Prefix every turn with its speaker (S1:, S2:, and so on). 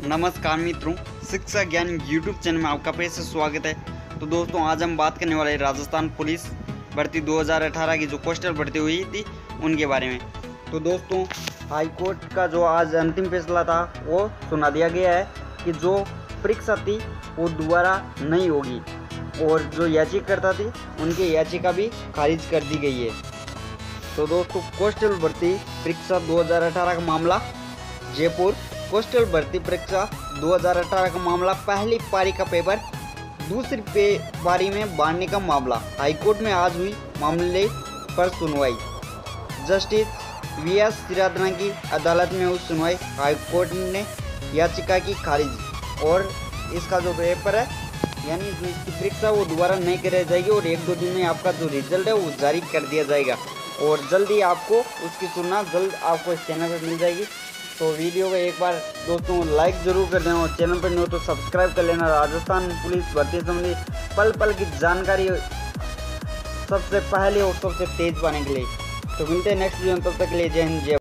S1: नमस्कार मित्रों, शिक्षा ज्ञान यूट्यूब चैनल में आपका फिर से स्वागत है। तो दोस्तों, आज हम बात करने वाले हैं राजस्थान पुलिस भर्ती 2018 की जो पोस्टल भर्ती हुई थी उनके बारे में। तो दोस्तों, हाई कोर्ट का जो आज अंतिम फैसला था वो सुना दिया गया है कि जो परीक्षा थी वो दोबारा नहीं होगी और जो याचिकाकर्ता थी उनकी याचिका भी खारिज कर दी गई है। तो दोस्तों, पोस्टल भर्ती परीक्षा 2018 का मामला जयपुर पोस्टल भर्ती परीक्षा 2018 का मामला पहली पारी का पेपर दूसरी पारी में बांटने का मामला हाईकोर्ट में आज हुई मामले पर सुनवाई। जस्टिस वीएस सिराधना की अदालत में हुई सुनवाई। हाईकोर्ट ने याचिका की खारिज और इसका जो पेपर है यानी जो इसकी परीक्षा वो दोबारा नहीं कराई जाएगी और 1-2 दिन में आपका जो रिजल्ट है वो जारी कर दिया जाएगा और जल्दी आपको उसकी सूचना जल्द आपको इस चैनल पर मिल जाएगी। तो वीडियो को एक बार दोस्तों लाइक जरूर कर देना और चैनल पर नहीं हो तो सब्सक्राइब कर लेना। राजस्थान पुलिस भर्ती संबंधी पल पल की जानकारी सबसे पहले और सबसे तेज पाने के लिए। तो मिलते हैं नेक्स्ट वीडियो में, तब तक के लिए जय हिंद जय।